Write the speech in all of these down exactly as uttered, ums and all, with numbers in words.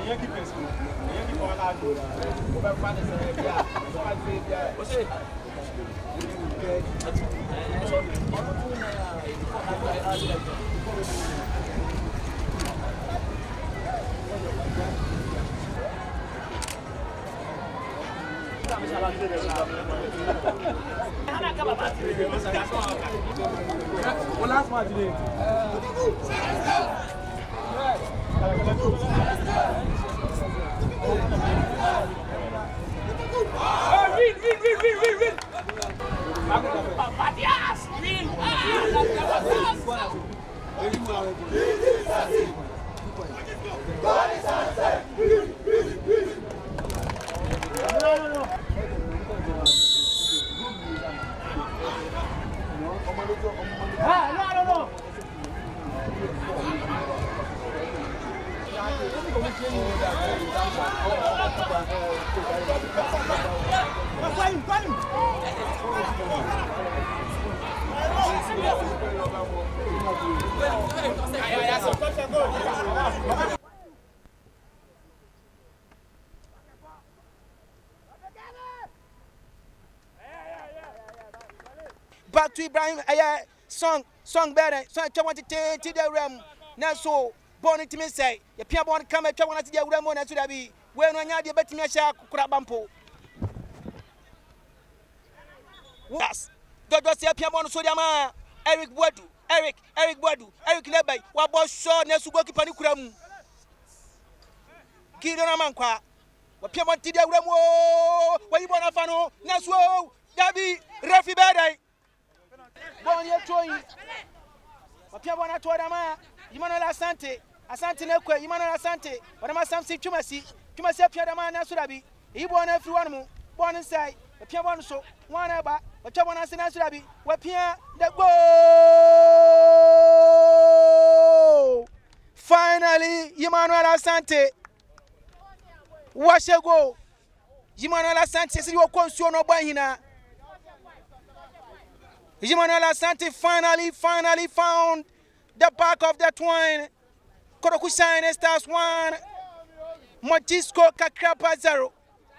Well, last match today. Oh, win, win, win, win, win, win. Matias, win. No, no, no. Ah, no, no, no. Back to Ibrahim, uh, song, song better, song I want to take to the realm. Now, so, born to me say, the people want to come and try to the realm, and to be when I had the better me a shark, crabampo. Yes, Doctor Sapiamon Sodiama, Eric Wadu, Eric, Eric Wadu, Eric Lebe, what was short next to work upon the cram. Gidonamanqua, what people want to the realm, what you want to follow, Naswo, Dabi, Rafi Bade. Bon ye toyi opia bona to dama yimano la sante asante na kwa yimano la sante bona ma samsi twumasi twumasi opia dama na so dabi ibo na afri wanu mu bon nsai opia bon so wana ba opia bona se na so dabi wapia the goal finally yimano la sante washe go yimano la sante se wo konsuo no ban hina. Emmanuel Asante finally, finally found the back of the twine. KOTOKU Shine Stars one, MORJISCO Kakrapa zero.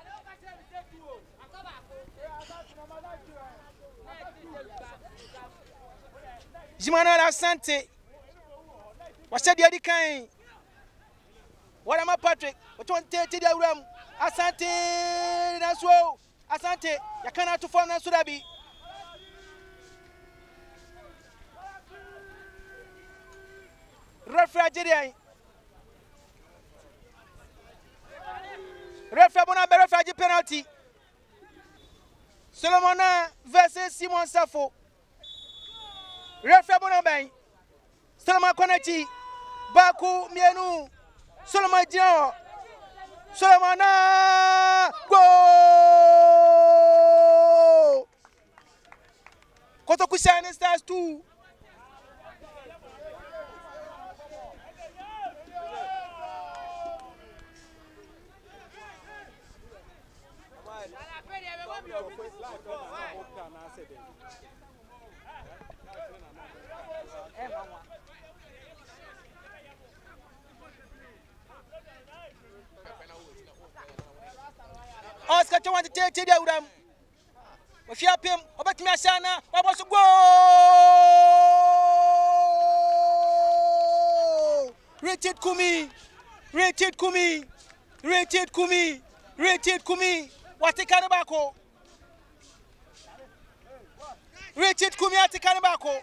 Emmanuel Asante, what said the other kind? What am I, Patrick? What want to take the room? Asante, that's well. Asante, you cannot to form that Sudabi. Referee Referee bona be referee penalty. Solomona versus Simon Safo. Referee bona ben. Solomon Konachi. Baku mienu. Solomon Jio. Solomona goal. KOTOKU Shine Stars two. Oscar to want to take the Udam. If you have him, about Miashana, what was to go? Rated Kumi, rated Kumi, rated Kumi, rated Kumi. What the Carabako? Rated Kumi at the Carabako.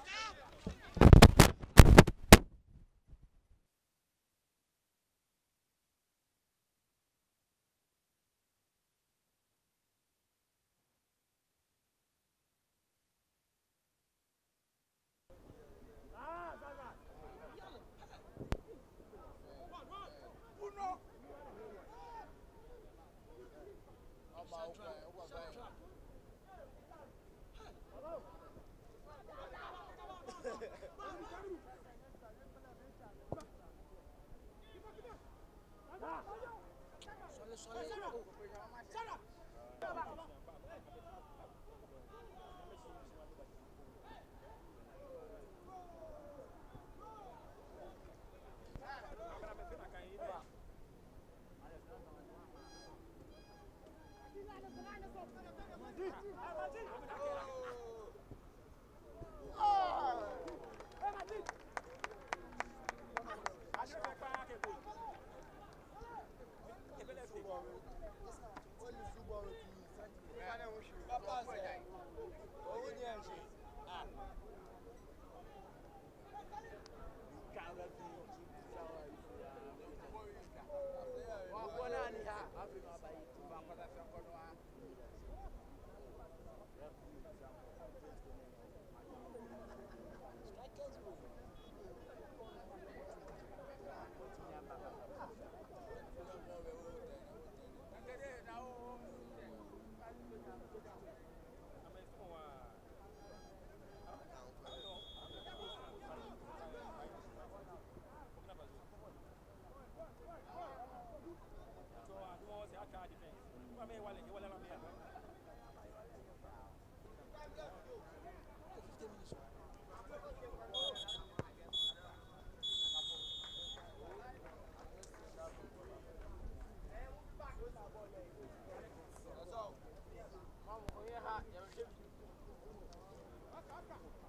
Mama, oh yeah,